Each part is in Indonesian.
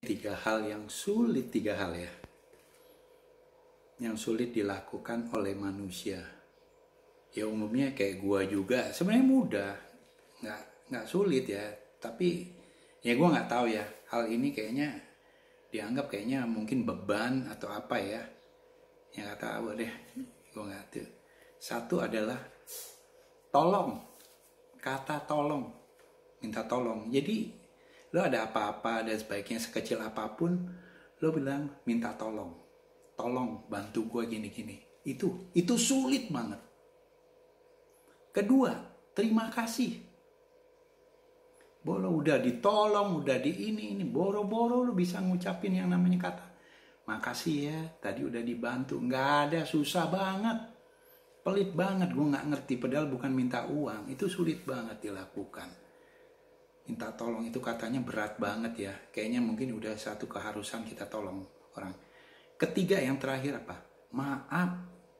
Tiga hal ya, yang sulit dilakukan oleh manusia. Ya umumnya kayak gua juga, sebenarnya mudah, nggak sulit ya. Tapi ya gua nggak tahu ya, hal ini kayaknya dianggap kayaknya mungkin beban atau apa ya. Ya nggak tahu deh, gua nggak tahu. Satu adalah tolong, kata tolong, minta tolong. Jadi lo ada apa-apa dan sebaiknya sekecil apapun lo bilang minta tolong, bantu gue gini-gini. Itu sulit banget. Kedua, terima kasih. Boro udah ditolong, udah di ini boro-boro lo bisa ngucapin yang namanya kata makasih ya, tadi udah dibantu. Nggak ada, susah banget, pelit banget. Gue nggak ngerti, padahal bukan minta uang, itu sulit banget dilakukan. Minta tolong itu katanya berat banget ya. Kayaknya mungkin udah satu keharusan kita tolong orang. Ketiga, yang terakhir apa? Maaf.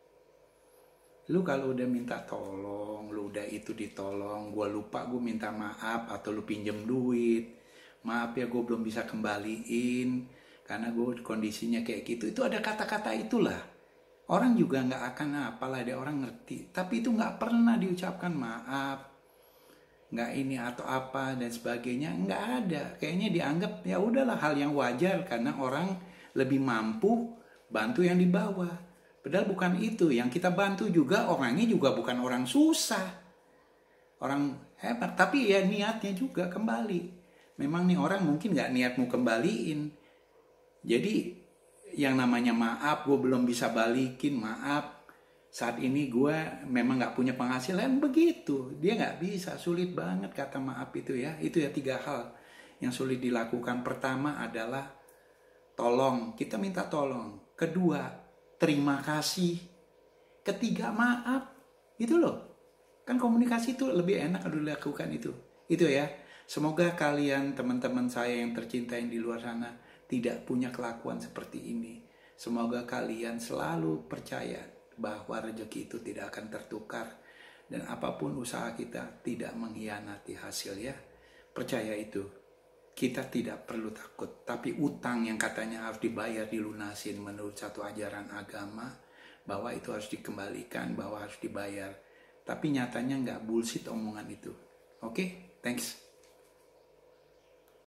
Lu kalau udah minta tolong, lu udah itu ditolong, gue lupa gue minta maaf, atau lu pinjem duit, maaf ya gue belum bisa kembaliin karena gue kondisinya kayak gitu. Itu ada kata-kata itulah. Orang juga nggak akan apalah, ada orang ngerti. Tapi itu nggak pernah diucapkan maaf, nggak ini atau apa dan sebagainya, nggak ada. Kayaknya dianggap ya udahlah hal yang wajar karena orang lebih mampu bantu yang di bawah. Padahal bukan itu yang kita bantu, juga orangnya juga bukan orang susah, orang hebat, tapi ya niatnya juga kembali. Memang nih orang mungkin nggak niat mau kembaliin, jadi yang namanya maaf gue belum bisa balikin, maaf saat ini gue memang nggak punya penghasilan, begitu. Dia nggak bisa, sulit banget kata maaf itu ya. Itu ya tiga hal yang sulit dilakukan. Pertama adalah tolong, kita minta tolong. Kedua, terima kasih. Ketiga, maaf. Itu loh. Kan komunikasi itu lebih enak kalau dilakukan itu. Itu ya. Semoga kalian, teman-teman saya yang tercinta yang di luar sana, tidak punya kelakuan seperti ini. Semoga kalian selalu percaya bahwa rezeki itu tidak akan tertukar, dan apapun usaha kita tidak mengkhianati hasil ya. Percaya itu. Kita tidak perlu takut. Tapi utang yang katanya harus dibayar, dilunasin menurut satu ajaran agama, bahwa itu harus dikembalikan, bahwa harus dibayar. Tapi nyatanya nggak, bullshit omongan itu. Oke, thanks.